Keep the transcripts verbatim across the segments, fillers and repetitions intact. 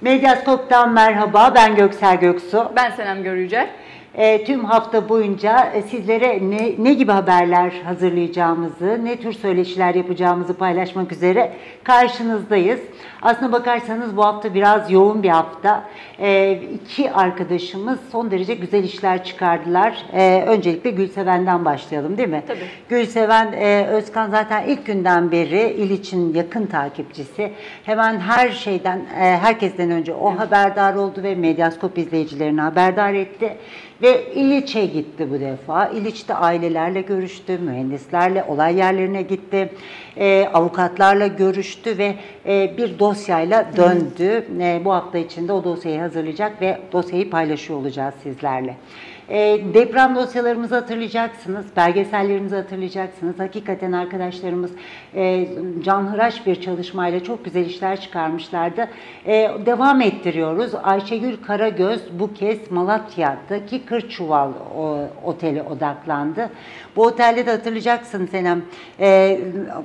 Medyaskop'tan merhaba, ben Göksel Göksu. Ben Senem Görücel. E, tüm hafta boyunca e, sizlere ne, ne gibi haberler hazırlayacağımızı, ne tür söyleşiler yapacağımızı paylaşmak üzere karşınızdayız. Aslına bakarsanız bu hafta biraz yoğun bir hafta. E, iki arkadaşımız son derece güzel işler çıkardılar. E, öncelikle Gülseven'den başlayalım, değil mi? Tabii. Gülseven e, Özkan zaten ilk günden beri İliç'in yakın takipçisi. Hemen her şeyden, e, herkesten önce o evet. haberdar oldu ve Medyaskop izleyicilerini haberdar etti. Ve İliç'e gitti bu defa. İliç'te ailelerle görüştü, mühendislerle olay yerlerine gitti, e, avukatlarla görüştü ve e, bir dosyayla döndü. E, bu hafta içinde o dosyayı hazırlayacak ve dosyayı paylaşıyor olacağız sizlerle. E, deprem dosyalarımızı hatırlayacaksınız, belgesellerimizi hatırlayacaksınız. Hakikaten arkadaşlarımız e, canhıraş bir çalışmayla çok güzel işler çıkarmışlardı. E, devam ettiriyoruz. Ayşegül Karagöz bu kez Malatya'daki Kırçuval o, oteli odaklandı. Bu otelde de hatırlayacaksın Senem, e,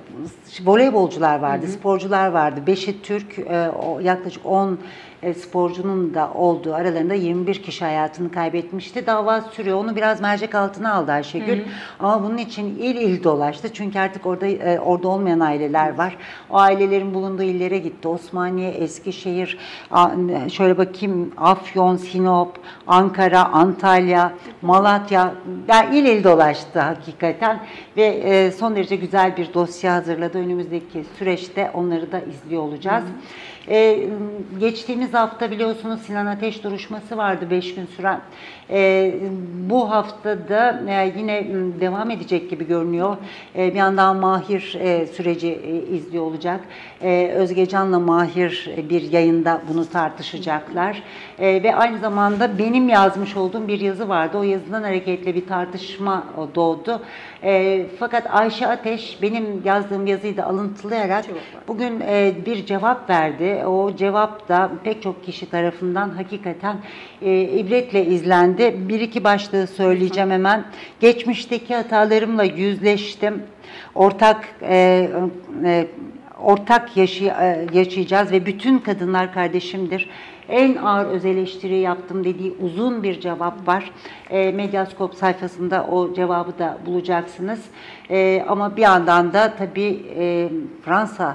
voleybolcular vardı, hı hı. sporcular vardı. Beşi Türk, e, o, yaklaşık on e, sporcunun da olduğu, aralarında yirmi bir kişi hayatını kaybetmişti. Dava sürüyor. Onu biraz mercek altına aldı Ayşegül. Hı hı. Ama bunun için il il dolaştı. Çünkü artık orada e, orada olmayan aileler var. O ailelerin bulunduğu illere gitti. Osmaniye, Eskişehir, a, şöyle bakayım, Afyon, Sinop, Ankara, Antalya, Malatya. Yani il il dolaştı hakikaten ve e, son derece güzel bir dosya hazırladı. Önümüzdeki süreçte onları da izliyor olacağız. Hı hı. Ee, geçtiğimiz hafta biliyorsunuz Sinan Ateş duruşması vardı beş gün süren. Ee, bu haftada e, yine devam edecek gibi görünüyor. Ee, bir yandan Mahir e, süreci e, izliyor olacak. Ee, Özge Can'la Mahir e, bir yayında bunu tartışacaklar. Ee, ve aynı zamanda benim yazmış olduğum bir yazı vardı. O yazıdan hareketle bir tartışma doğdu. E, fakat Ayşe Ateş benim yazdığım yazıyı da alıntılayarak bugün e, bir cevap verdi. O cevap da pek çok kişi tarafından hakikaten e, ibretle izlendi. Bir iki başlığı söyleyeceğim hemen. Geçmişteki hatalarımla yüzleştim. Ortak e, e, ortak yaşay yaşayacağız ve bütün kadınlar kardeşimdir. En ağır öz eleştiri yaptım dediği uzun bir cevap var. E, Medyaskop sayfasında o cevabı da bulacaksınız. E, ama bir yandan da tabii e, Fransa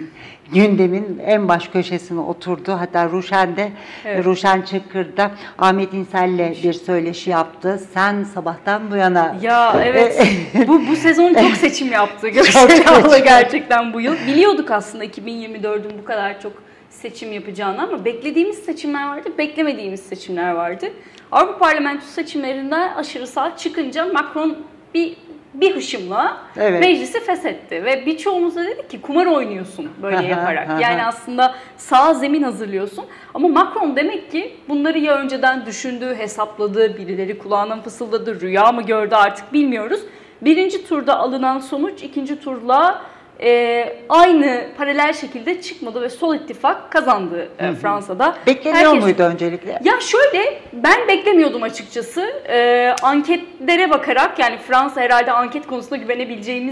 gündemin en baş köşesine oturdu. Hatta Ruşen'de, evet. Ruşen Çakır'da Ahmet İnsel'le bir söyleşi yaptı. Sen sabahtan bu yana... Ya evet, bu, bu sezon çok seçim yaptı. Göksel gerçekten bu yıl. Biliyorduk aslında iki bin yirmi dördün bu kadar çok seçim yapacağını ama beklediğimiz seçimler vardı, beklemediğimiz seçimler vardı. Avrupa Parlamentosu seçimlerinden aşırı sağ çıkınca Macron bir bir hışımla evet. meclisi feshetti ve birçoğumuz da dedik ki kumar oynuyorsun böyle yaparak. Yani aslında sağ zemin hazırlıyorsun ama Macron demek ki bunları ya önceden düşündü, hesapladı, birileri kulağına fısıldadı, rüya mı gördü artık bilmiyoruz. Birinci turda alınan sonuç ikinci turla Ee, aynı paralel şekilde çıkmadı ve Sol İttifak kazandı e, Fransa'da. Bekleniyor Herkes... muydu öncelikle? Ya şöyle, ben beklemiyordum açıkçası. Ee, anketlere bakarak, yani Fransa herhalde anket konusunda güvenebileceğimiz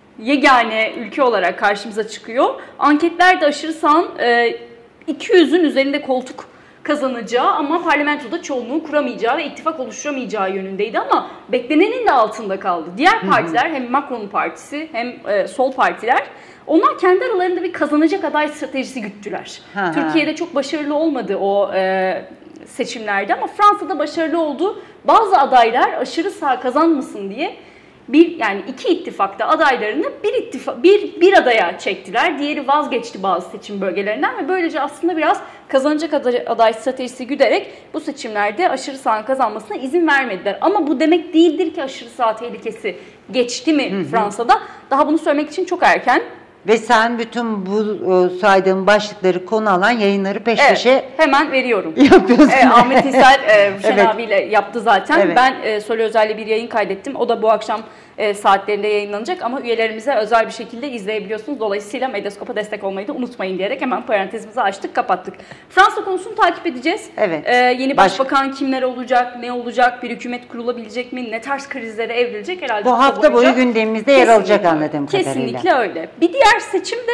yegane ülke olarak karşımıza çıkıyor. Anketler de aşırı sağın e, iki yüzün üzerinde koltuk kazanacağı ama parlamentoda çoğunluğu kuramayacağı ve ittifak oluşturamayacağı yönündeydi ama beklenenin de altında kaldı. Diğer partiler, hem Macron'un partisi hem e, sol partiler, onlar kendi aralarında bir kazanacak aday stratejisi güttüler. Ha, Türkiye'de ha. çok başarılı olmadı o e, seçimlerde ama Fransa'da başarılı oldu. Bazı adaylar aşırı sağ kazanmasın diye bir, yani iki ittifakta adaylarını bir ittifak bir bir adaya çektiler. Diğeri vazgeçti bazı seçim bölgelerinden ve böylece aslında biraz kazanacak aday, aday stratejisi güderek bu seçimlerde aşırı sağ kazanmasına izin vermediler. Ama bu demek değildir ki aşırı sağ tehlikesi geçti mi hı hı. Fransa'da? Daha bunu söylemek için çok erken. Ve sen bütün bu saydığım başlıkları konu alan yayınları peş peşe evet, hemen veriyorum. Yapıyorsun. Evet, Ahmet İnsel, e, Ruşen evet. abiyle yaptı zaten. Evet. Ben e, Soli Özel'le bir yayın kaydettim. O da bu akşam e, saatlerinde yayınlanacak ama üyelerimize özel bir şekilde izleyebiliyorsunuz. Dolayısıyla Medyaskop'a destek olmayı da unutmayın diyerek hemen parantezimizi açtık, kapattık. Fransa konusunu takip edeceğiz. Evet. E, yeni başbakan Baş... kimler olacak, ne olacak, bir hükümet kurulabilecek mi, ne tarz krizlere evrilecek herhalde. Bu hafta boyu gündemimizde yer alacak anladığım kadarıyla. Kesinlikle öyle. Bir diğer seçim de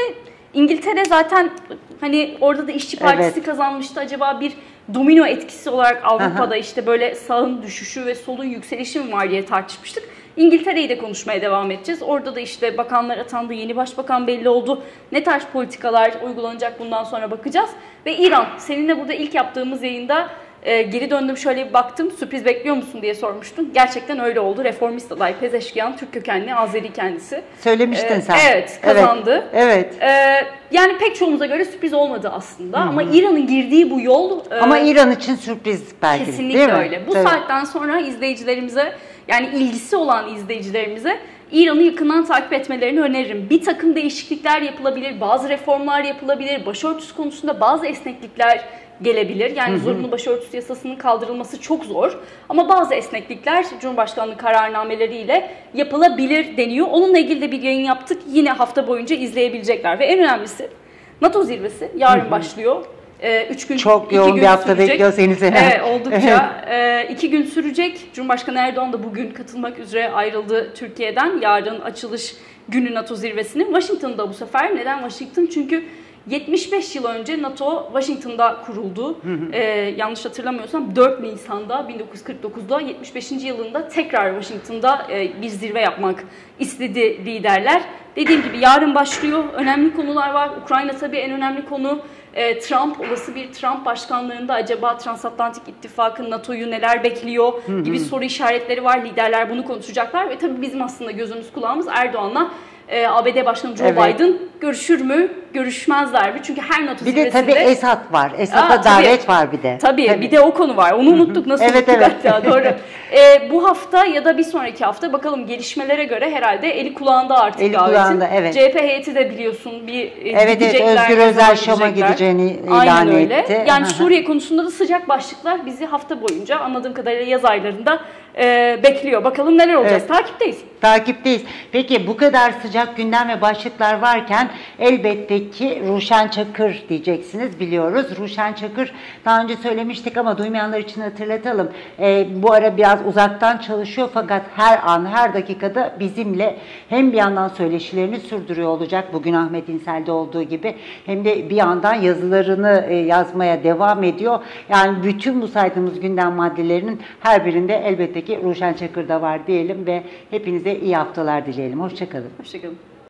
İngiltere zaten hani orada da İşçi Partisi Evet. kazanmıştı. Acaba bir domino etkisi olarak Avrupa'da Aha. işte böyle sağın düşüşü ve solun yükselişi mi var diye tartışmıştık. İngiltere'yi de konuşmaya devam edeceğiz. Orada da işte bakanlar atandı, yeni başbakan belli oldu. Ne tarz politikalar uygulanacak bundan sonra bakacağız. Ve İran, seninle burada ilk yaptığımız yayında e, geri döndüm şöyle bir baktım. Sürpriz bekliyor musun diye sormuştun. Gerçekten öyle oldu. Reformist aday Pezeşkiyan, Türk kökenli, Azeri kendisi. Söylemiştin Ee, sen. Evet, kazandı. Evet. evet. Ee, yani pek çoğumuza göre sürpriz olmadı aslında. Hı-hı. Ama İran'ın girdiği bu yol... Ama e, İran için sürpriz belki. Kesinlikle değil mi? öyle. Bu Tabii. saatten sonra izleyicilerimize, yani ilgisi olan izleyicilerimize İran'ı yakından takip etmelerini öneririm. Bir takım değişiklikler yapılabilir, bazı reformlar yapılabilir, başörtüsü konusunda bazı esneklikler gelebilir. Yani hı hı. zorunlu başörtüsü yasasının kaldırılması çok zor. Ama bazı esneklikler Cumhurbaşkanlığı kararnameleriyle yapılabilir deniyor. Onunla ilgili de bir yayın yaptık. Yine hafta boyunca izleyebilecekler. Ve en önemlisi NATO zirvesi yarın hı hı. başlıyor. Ee, üç gün, Çok yoğun gün bir hafta sürecek. bekliyor seni Sena. Evet, oldukça. ee, iki gün sürecek. Cumhurbaşkanı Erdoğan da bugün katılmak üzere ayrıldı Türkiye'den. Yarın açılış günü NATO zirvesinin. Washington'da bu sefer. Neden Washington? Çünkü yetmiş beş yıl önce NATO Washington'da kuruldu. Hı hı. Ee, yanlış hatırlamıyorsam dört Nisan'da bin dokuz yüz kırk dokuzda yetmiş beşinci yılında tekrar Washington'da e, bir zirve yapmak istedi liderler. Dediğim gibi yarın başlıyor. Önemli konular var. Ukrayna tabii en önemli konu. E, Trump, olası bir Trump başkanlığında acaba Transatlantik İttifak'ın NATO'yu neler bekliyor gibi soru işaretleri var. Liderler bunu konuşacaklar ve tabii bizim aslında gözümüz kulağımız Erdoğan'la e, A B D Başkanı Joe evet. Biden görüşür mü, görüşmezler mi? Çünkü her NATO bir zirvesinde... Bir de tabii Esad var. Esad'a davet var bir de. Tabii, tabii bir de o konu var. Onu unuttuk. Nasıl evet, unuttuk evet. hatta doğru. e, bu hafta ya da bir sonraki hafta bakalım gelişmelere göre herhalde eli kulağında artık eli davetin. Kulağında, evet. C H P heyeti de biliyorsun bir evet, evet, Özgür Özel Şam'a gideceğini ilan Aynen öyle. etti. Yani Suriye konusunda da sıcak başlıklar bizi hafta boyunca anladığım kadarıyla yaz aylarında e, bekliyor. Bakalım neler olacağız. Evet. Takipteyiz. Takipteyiz. Peki bu kadar sıcak gündem ve başlıklar varken elbette ki Ruşen Çakır diyeceksiniz, biliyoruz. Ruşen Çakır daha önce söylemiştik ama duymayanlar için hatırlatalım. E, bu ara biraz uzaktan çalışıyor fakat her an her dakikada bizimle hem bir yandan söyleşilerini sürdürüyor olacak. Bugün Ahmet İnsel'de olduğu gibi hem de bir yandan yazılarını e, yazmaya devam ediyor. Yani bütün bu saydığımız gündem maddelerinin her birinde elbette ki Ruşen Çakır da var diyelim ve hepinize iyi haftalar dileyelim. Hoşça kalın. Hoşça kalın.